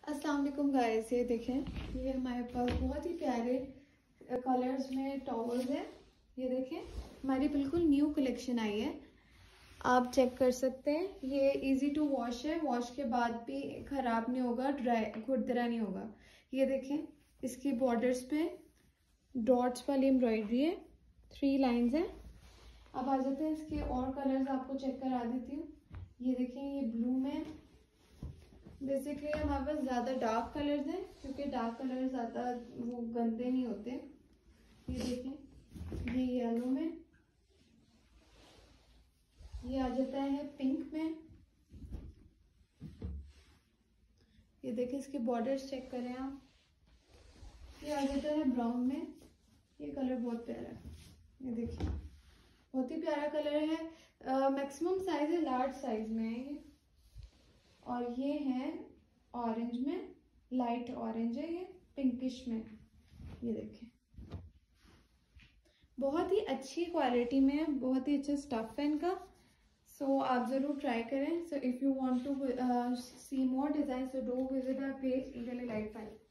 अस्सलाम वालेकुम गाइस, ये देखें, ये हमारे पास बहुत ही प्यारे कलर्स में टॉवल्स हैं। ये देखें, हमारी बिल्कुल न्यू कलेक्शन आई है, आप चेक कर सकते हैं। ये इजी टू वॉश है, वॉश के बाद भी ख़राब नहीं होगा, ड्राई खुरदरा नहीं होगा। ये देखें, इसकी बॉर्डर्स पे डॉट्स वाली एम्ब्रॉयडरी है, 3 लाइंस हैं। अब आ जाते हैं इसके और कलर्स, आपको चेक करा देती हूँ। ये देखें, ये ब्लू में, बेसिकली हमारे पास ज़्यादा डार्क कलर्स हैं क्योंकि डार्क कलर ज़्यादा वो गंदे नहीं होते। ये देखें, ये येलो में, ये आ जाता है पिंक में। ये देखें, इसके बॉर्डर्स चेक करें आप। ये आ जाता है ब्राउन में। ये कलर बहुत प्यारा है, ये देखिए, बहुत ही प्यारा कलर है। मैक्सिमम साइज है लार्ज साइज में है ये। और ये है ऑरेंज में, लाइट ऑरेंज है, ये पिंकिश में। ये देखें, बहुत ही अच्छी क्वालिटी में है, बहुत ही अच्छा स्टफ है इनका। सो आप ज़रूर ट्राई करें। So if you want to see more design, so do visit our page Indian light file.